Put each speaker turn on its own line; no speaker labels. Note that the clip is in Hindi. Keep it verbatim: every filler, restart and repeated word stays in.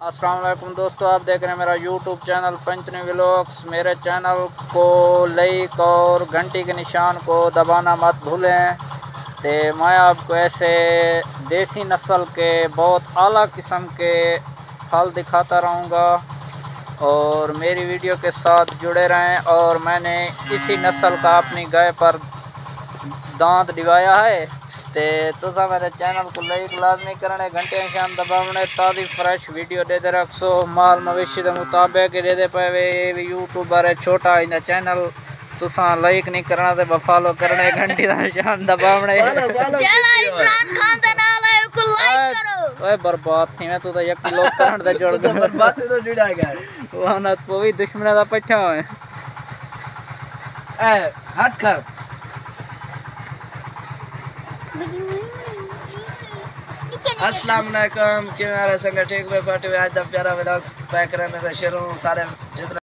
अस्सलाम वालेकुम दोस्तों, आप देख रहे हैं मेरा यूट्यूब चैनल पंचनी व्लॉग्स। मेरे चैनल को लाइक और घंटी के निशान को दबाना मत भूलें। तो मैं आपको ऐसे देसी नस्ल के बहुत आला किस्म के फल दिखाता रहूँगा और मेरी वीडियो के साथ जुड़े रहें। और मैंने इसी नस्ल का अपनी गाय पर दांत दिवाया है। ते तुसा मेरे चैनल को लाइक लाजमी करने, घंटे निशान दबावने, ताज़ी फ्रेश वीडियो दे दे रखो। माल मवेशी के मुताबिक दे दे पावे। यूट्यूबर है छोटा इन चैनल, तुसा लाइक नहीं करना तो फॉलो करने, घंटी का निशान दबावने। ओए बर्बाद थी मैं तो एक किलो करंट दा जोड़ दे बर्बाद तो जुड़ा गया वो ना तो भी दुश्मन दा पछा है ए हट कर। अस्सलाम वालेकुम, क्या हाल है संग ठीक में पार्टी में आज दा प्यारा व्लॉग पैक करने से शुरू सारे जितना